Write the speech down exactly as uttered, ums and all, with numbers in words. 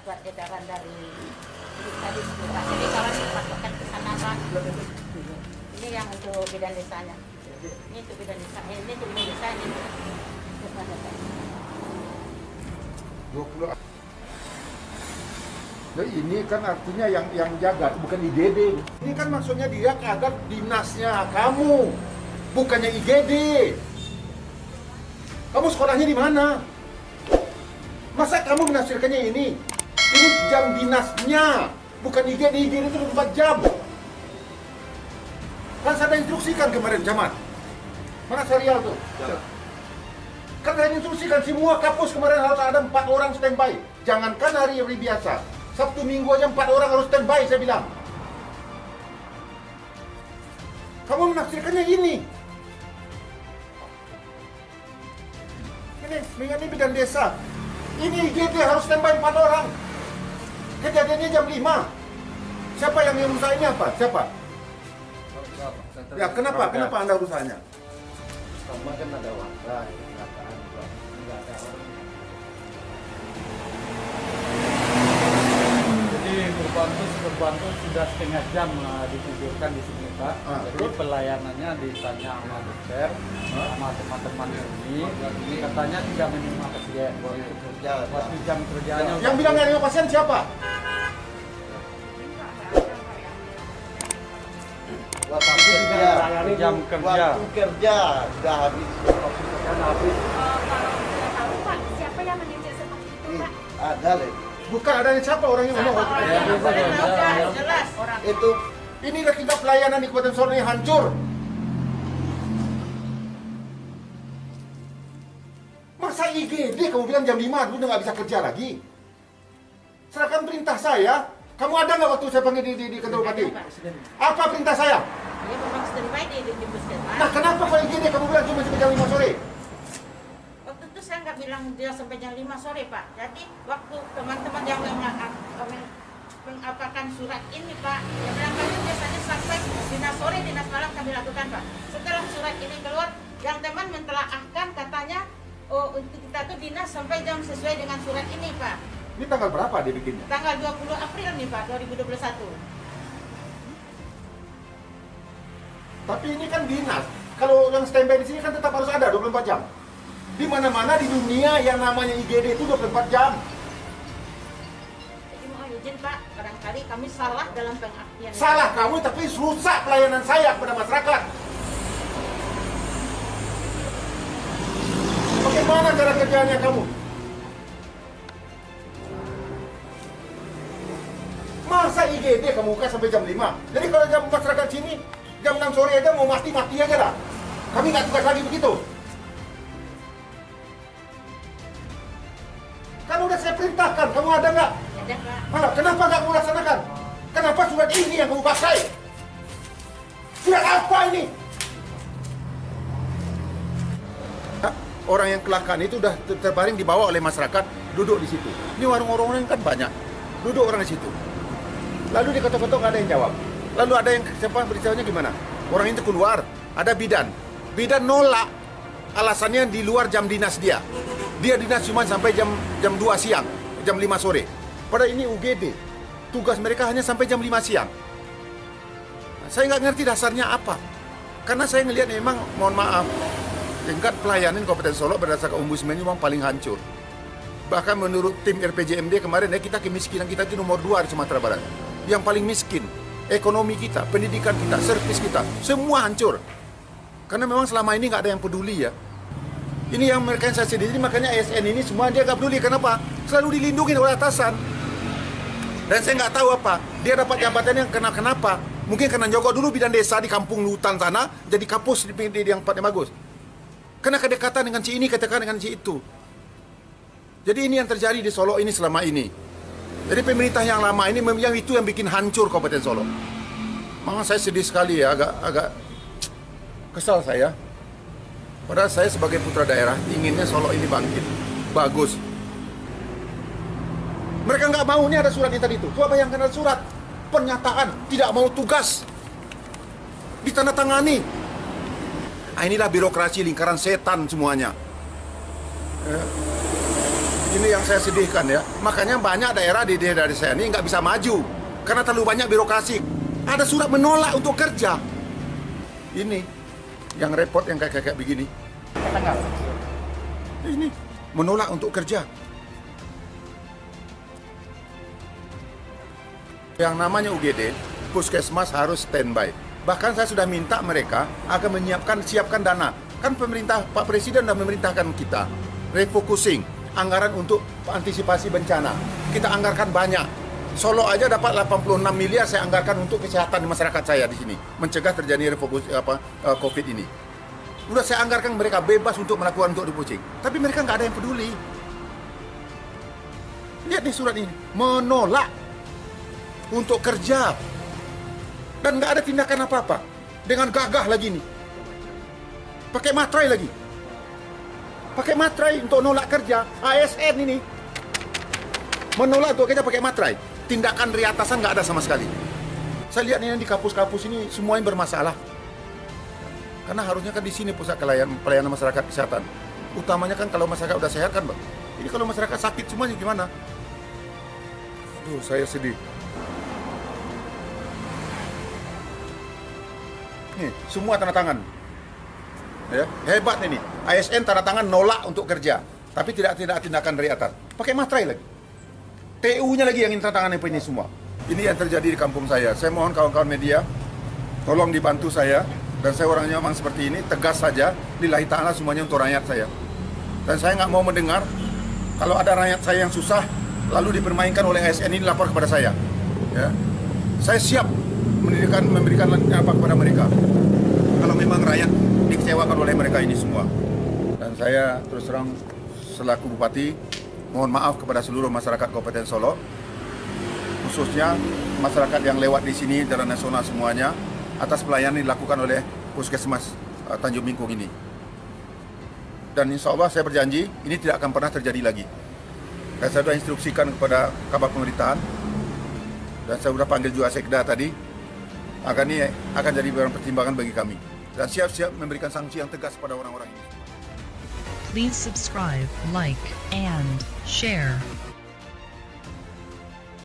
surat edaran dari tadi Pak. Jadi kalau dipasokkan ke sana Pak. Ini yang untuk bidan desanya. Ini untuk bidan desa. Ini untuk bidan desa ini. dua puluh. Nah, ini kan artinya yang yang jaga bukan I G D. Ini kan maksudnya dia agar dinasnya kamu, bukannya I G D. Kamu sekolahnya di mana? Masa kamu menafsirkannya ini? Ini jam dinasnya, bukan I G D. I G D itu empat jam. Kan saya instruksikan kemarin Camat. Mana serial tuh? Ya. Kan saya instruksikan semua kampus kemarin harus ada empat orang standby. Jangankan hari-hari biasa. Sabtu Minggu aja empat orang harus standby, saya bilang. Kamu menafsirkannya ini. Ini, ini bidan desa. Ini I G D harus standby empat orang. Kejadiannya jam lima. Siapa yang rusak ini apa? Siapa? Ya, kenapa? Kenapa Anda rusaknya? Sama kan ada warga, kecelakaan juga. Enggak ada orang. Jadi korban itu korban itu sudah setengah jam uh, ditidurkan di sini Pak. Ah, Jadi terus? Pelayanannya ditanya sama dokter, ah? sama teman-teman ini, ini katanya tidak menerima pasien. Waktu kerja, waktu jam kerjanya. Yang bilang nggak menerima pasien siapa? Waktu kerja, jam kerja. Waktu kerja sudah habis. Waktu kerja habis. Oh, kalau tidak tahu Pak, siapa yang manajer seperti itu Pak? Ada leh. Bukan ada siapa orang yang ngomong. Jelas orang. Itu Inilah kita pelayanan di Kabupaten Solo ini hancur. Masa I G D kamu bilang jam lima dulu udah nggak bisa kerja lagi? Serahkan perintah saya. Kamu ada nggak waktu saya panggil di, di, di kantor bupati? Apa perintah saya? Dia memang standby di di puskesmas. Nah kenapa kalau I G D kamu bilang cuma sampai jam lima sore? Waktu itu saya nggak bilang dia sampai jam lima sore Pak. Jadi waktu teman-teman yang mengapakan surat ini Pak, dia bilang kami biasanya sampai dinas sore, dinas malam kami lakukan Pak. Setelah surat ini keluar, yang teman mentelaahkan katanya, oh untuk kita tuh dinas sampai jam sesuai dengan surat ini Pak. Ini tanggal berapa dia bikinnya? Tanggal dua puluh April nih Pak, dua ribu dua puluh satu. Tapi ini kan dinas. Kalau yang standby di sini kan tetap harus ada dua puluh empat jam. Di mana-mana di dunia yang namanya I G D itu dua puluh empat jam. Jadi mohon izin Pak, barangkali kami salah dalam pengertian. Salah kamu tapi rusak pelayanan saya kepada masyarakat. Bagaimana cara kerjanya kamu? Masa I G D kamu buka sampai jam lima? Jadi kalau jam masyarakat sini jam enam sore aja mau mati-mati aja lah. Kami nggak tugas lagi begitu. Kan udah saya perintahkan, kamu ada nggak? Ada Pak. Malah, kenapa nggak kamu laksanakan? Kenapa surat ini yang kamu pakai? Surat apa ini? Orang yang kecelakaan itu udah terbaring dibawa oleh masyarakat, duduk di situ. Ini warung-warung kan banyak, duduk orang di situ. Lalu diketok-ketok nggak ada yang jawab. Lalu ada yang siapa beritanya gimana? Orang itu keluar, ada bidan. Bidan nolak, alasannya di luar jam dinas dia. Dia dinas cuma sampai jam jam dua siang, jam lima sore. Padahal ini U G D, tugas mereka hanya sampai jam lima siang. Nah, saya nggak ngerti dasarnya apa. Karena saya ngelihat memang, mohon maaf, tingkat pelayanan Kabupaten Solo berdasarkan Ombudsman ini memang paling hancur. Bahkan menurut tim R P J M D kemarin, ya, kita kemiskinan kita itu nomor dua di Sumatera Barat. Yang paling miskin, ekonomi kita, pendidikan kita, servis kita, semua hancur. Karena memang selama ini nggak ada yang peduli ya. Ini yang mereka yang saya sendiri, makanya A S N ini semua dia nggak peduli. Kenapa? Selalu dilindungi oleh atasan. Dan saya nggak tahu apa, dia dapat jabatan yang kena kenapa? Mungkin karena nyogok dulu bidan desa di kampung hutan sana, jadi kapus di, di, di yang tempatnya bagus. Karena kedekatan dengan si ini, kedekatan dengan si itu. Jadi ini yang terjadi di Solo ini selama ini. Jadi pemerintah yang lama ini yang itu yang bikin hancur Kabupaten Solo. Memang saya sedih sekali ya, agak agak kesal saya. Padahal saya sebagai putra daerah inginnya Solo ini bangkit, bagus. Mereka nggak mau, ini ada surat ini tadi itu. Coba bayangkan ada surat pernyataan tidak mau tugas, ditandatangani. Nah, inilah birokrasi lingkaran setan semuanya. Ya. Ini yang saya sedihkan ya. Makanya banyak daerah di daerah saya ini nggak bisa maju karena terlalu banyak birokrasi. Ada surat menolak untuk kerja. Ini yang repot yang kayak kayak begini. Ini menolak untuk kerja. Yang namanya U G D, puskesmas harus standby. Bahkan saya sudah minta mereka akan menyiapkan siapkan dana. Kan pemerintah Pak Presiden sudah memerintahkan kita refocusing anggaran untuk antisipasi bencana. Kita anggarkan banyak. Solo aja dapat delapan puluh enam miliar saya anggarkan untuk kesehatan masyarakat saya di sini, mencegah terjadi refokus apa uh, Covid ini. Udah saya anggarkan mereka bebas untuk melakukan untuk refocusing. Tapi mereka nggak ada yang peduli. Lihat nih surat ini, menolak untuk kerja dan nggak ada tindakan apa-apa. Dengan gagah lagi nih, pakai materai lagi, pakai materai untuk nolak kerja. A S N ini menolak untuk kerja pakai materai. Tindakan riatasan nggak ada sama sekali. Saya lihat ini di kampus-kampus ini semuanya bermasalah. Karena harusnya kan di sini pusat pelayanan, pelayanan masyarakat kesehatan. Utamanya kan kalau masyarakat udah sehat kan, Bang. Ini kalau masyarakat sakit semuanya gimana? Aduh, saya sedih. Nih, semua tanda tangan. Ya, hebat ini. A S N tanda tangan nolak untuk kerja, tapi tidak tidak tindakan dari atas. Pakai materai lagi. T U-nya lagi yang tanda tangan ini semua. Ini yang terjadi di kampung saya. Saya mohon kawan-kawan media, tolong dibantu saya. Dan saya orangnya memang seperti ini, tegas saja. Lillahi ta'ala semuanya untuk rakyat saya. Dan saya nggak mau mendengar kalau ada rakyat saya yang susah, lalu dipermainkan oleh A S N ini lapor kepada saya. Ya. Saya siap memberikan memberikan apa kepada mereka kalau memang rakyat dikecewakan oleh mereka ini semua. Dan saya terus terang selaku bupati mohon maaf kepada seluruh masyarakat Kabupaten Solo, khususnya masyarakat yang lewat di sini jalan nasional semuanya, atas pelayanan yang dilakukan oleh Puskesmas uh, Tanjung Bingkung ini. Dan insya Allah saya berjanji ini tidak akan pernah terjadi lagi. Dan saya sudah instruksikan kepada Kabak Pemerintahan dan saya sudah panggil juga Sekda tadi, agar ini akan jadi barang pertimbangan bagi kami dan siap-siap memberikan sanksi yang tegas pada orang-orang ini. Please subscribe, like, and share.